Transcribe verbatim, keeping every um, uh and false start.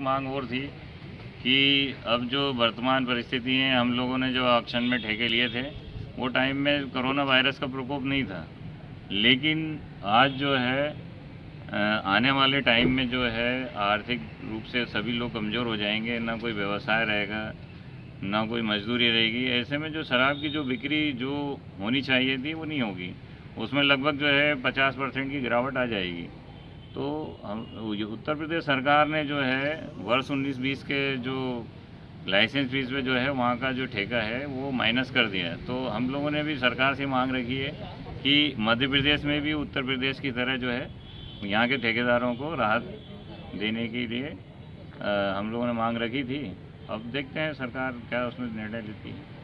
मांग और थी कि अब जो वर्तमान परिस्थिति है, हम लोगों ने जो ऑक्शन में ठेके लिए थे वो टाइम में कोरोना वायरस का प्रकोप नहीं था, लेकिन आज जो है आने वाले टाइम में जो है आर्थिक रूप से सभी लोग कमज़ोर हो जाएंगे, ना कोई व्यवसाय रहेगा, ना कोई मजदूरी रहेगी। ऐसे में जो शराब की जो बिक्री जो होनी चाहिए थी वो नहीं होगी, उसमें लगभग जो है पचास परसेंट की गिरावट आ जाएगी। तो हम उत्तर प्रदेश सरकार ने जो है वर्ष उन्नीस बीस के जो लाइसेंस फीस पे जो है वहाँ का जो ठेका है वो माइनस कर दिया है। तो हम लोगों ने भी सरकार से मांग रखी है कि मध्य प्रदेश में भी उत्तर प्रदेश की तरह जो है यहाँ के ठेकेदारों को राहत देने के लिए आ, हम लोगों ने मांग रखी थी। अब देखते हैं सरकार क्या उसमें निर्णय लेती है।